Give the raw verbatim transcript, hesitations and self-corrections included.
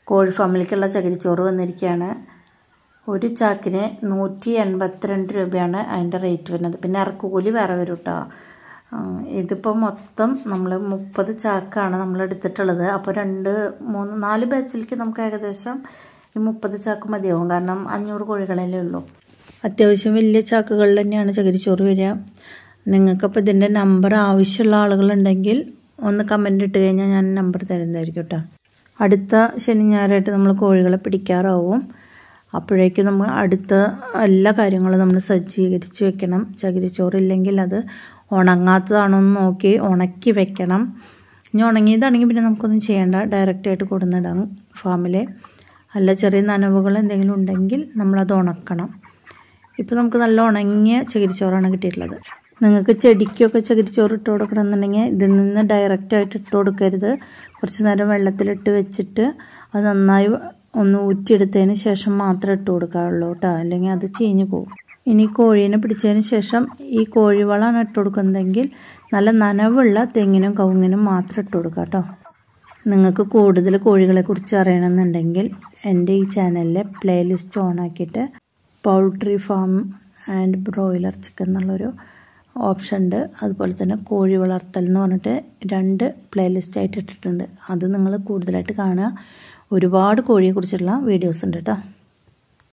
കോഴി ഫാമിലേക്കുള്ള ചകിരിച്ചോറ് വന്നിരിക്കുകയാണ്. ഒരു ചാക്കിന് നൂറ്റി എൺപത്തിരണ്ട് രൂപയാണ് അതിൻ്റെ റേറ്റ് വരുന്നത്. പിന്നെ ഇറക്കുകൂലി വേറെ വരും കേട്ടോ. ഇതിപ്പോൾ മൊത്തം നമ്മൾ മുപ്പത് ചാക്കാണ് നമ്മൾ എടുത്തിട്ടുള്ളത്. അപ്പോൾ രണ്ട് മൂന്ന് നാല് ബാച്ചിലേക്ക് നമുക്ക് ഏകദേശം ഈ മുപ്പത് ചാക്ക് മതിയാവും. കാരണം അഞ്ഞൂറ് കോഴികളല്ലേ ഉള്ളൂ. അത്യാവശ്യം വലിയ ചാക്കുകളിൽ തന്നെയാണ് ചകിരിച്ചോറ് വരിക. നിങ്ങൾക്കപ്പോൾ ഇതിൻ്റെ നമ്പർ ആവശ്യമുള്ള ആളുകളുണ്ടെങ്കിൽ ഒന്ന് കമൻ്റ് ഇട്ട് കഴിഞ്ഞാൽ ഞാൻ നമ്പർ തരുന്നതായിരിക്കും കേട്ടോ. അടുത്ത ശനി ഞായറായിട്ട് നമ്മൾ കോഴികളെ പിടിക്കാറാവും. അപ്പോഴേക്കും നമ്മൾ അടുത്ത എല്ലാ കാര്യങ്ങളും നമ്മൾ സജ്ജീകരിച്ച് വെക്കണം. ചകിരിച്ചോറില്ലെങ്കിൽ അത് ഉണങ്ങാത്തതാണോ എന്ന് നോക്കി ഉണക്കി വെക്കണം. ഇനി ഉണങ്ങിയതാണെങ്കിൽ പിന്നെ നമുക്കൊന്നും ചെയ്യേണ്ട, ഡയറക്റ്റായിട്ട് കൊടുന്നിടാം ഫാമിൽ. അല്ല ചെറിയ നനവുകൾ എന്തെങ്കിലും ഉണ്ടെങ്കിൽ നമ്മളത് ഉണക്കണം. ഇപ്പോൾ നമുക്ക് നല്ല ഉണങ്ങിയ ചകിരിച്ചോറാണ് കിട്ടിയിട്ടുള്ളത്. നിങ്ങൾക്ക് ചെടിക്കൊക്കെ ചകിരിച്ചോറ് ഇട്ട് കൊടുക്കണമെന്നുണ്ടെങ്കിൽ ഇതിൽ നിന്ന് ഡയറക്റ്റായിട്ട് ഇട്ട് കൊടുക്കരുത്. കുറച്ച് നേരം വെള്ളത്തിലിട്ട് വെച്ചിട്ട് അത് നന്നായി ഒന്ന് ഊറ്റിയെടുത്തതിന് ശേഷം മാത്രമേ ഇട്ട് കൊടുക്കാറുള്ളൂ കേട്ടോ, അല്ലെങ്കിൽ അത് ചീഞ്ഞു പോകും. ഇനി കോഴീനെ പിടിച്ചതിന് ശേഷം ഈ കോഴിവളമാണ് ഇട്ട് കൊടുക്കുന്നതെങ്കിൽ നല്ല നനവുള്ള തെങ്ങിനും കവുങ്ങിനും മാത്രം ഇട്ട് കൊടുക്കുക കേട്ടോ. നിങ്ങൾക്ക് കൂടുതൽ കോഴികളെ കുറിച്ച് അറിയണമെന്നുണ്ടെങ്കിൽ എൻ്റെ ഈ ചാനലിലെ പ്ലേലിസ്റ്റ് ഓണാക്കിയിട്ട് poultry farm and broiler chicken എന്നുള്ളൊരു ഓപ്ഷൻ ഉണ്ട്. അതുപോലെ തന്നെ കോഴി വളർത്തൽ എന്ന് പറഞ്ഞിട്ട് രണ്ട് പ്ലേലിസ്റ്റ് ആയിട്ട് ഇട്ടിട്ടുണ്ട്. അത് നിങ്ങൾ കൂടുതലായിട്ട് കാണുക. ഒരുപാട് കോഴിയെക്കുറിച്ചുള്ള വീഡിയോസ് ഉണ്ട് കേട്ടോ.